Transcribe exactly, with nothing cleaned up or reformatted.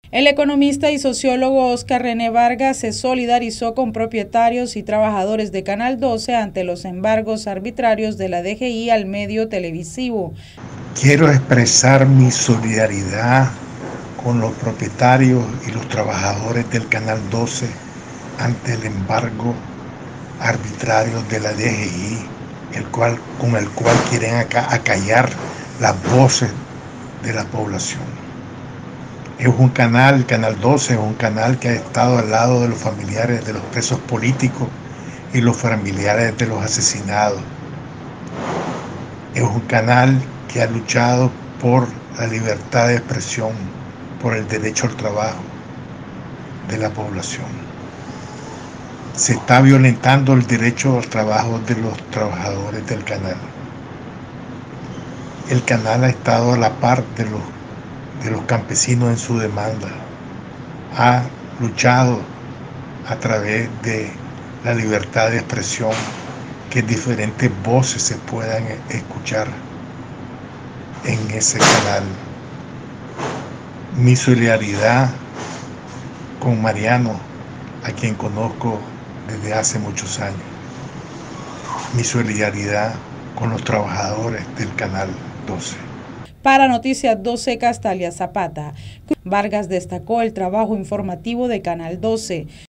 El economista y sociólogo Oscar René Vargas se solidarizó con propietarios y trabajadores de Canal doce ante los embargos arbitrarios de la D G I al medio televisivo. Quiero expresar mi solidaridad con los propietarios y los trabajadores del Canal doce ante el embargo arbitrario de la D G I, el cual, con el cual quieren acá acallar las voces de la población. Es un canal, Canal doce es un canal que ha estado al lado de los familiares de los presos políticos y los familiares de los asesinados. Es un canal que ha luchado por la libertad de expresión, por el derecho al trabajo de la población. Se está violentando el derecho al trabajo de los trabajadores del canal. El canal ha estado a la par de los, de los campesinos en su demanda. Ha luchado a través de la libertad de expresión, que diferentes voces se puedan escuchar en ese canal. Mi solidaridad con Mariano, a quien conozco desde hace muchos años. Mi solidaridad con los trabajadores del Canal doce. Para Noticias doce, Castalia Zapata. Vargas destacó el trabajo informativo de Canal doce.